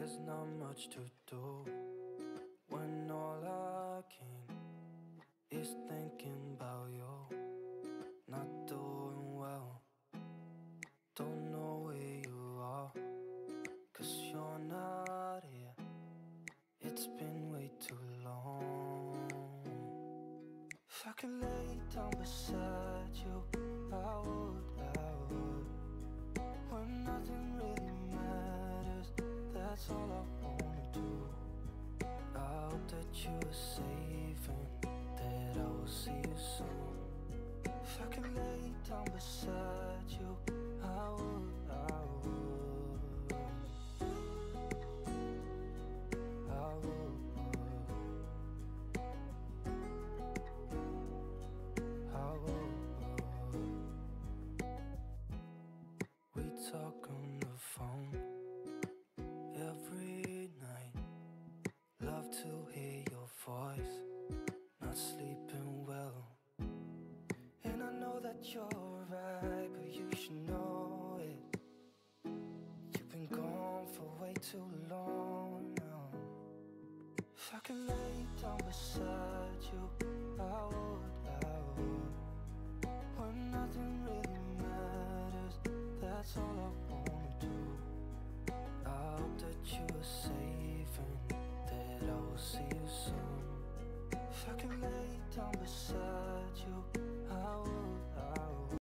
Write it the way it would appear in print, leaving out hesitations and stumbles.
there's not much to do when all I can is thinking about you. Not doing well, don't know where you are, 'cause you're not here. It's been way too long. If I could lay down beside you, I would, when nothing really matters, that's all I wanna do. I hope that you are safe and that I will see you soon. If I could lay down beside you, I would, I would, I would, I would. We talk on the phone every night. Love to hear your voice, not sleeping well. And I know that you're right, but you should know it. You've been gone for way too long now. If I could lay down beside you,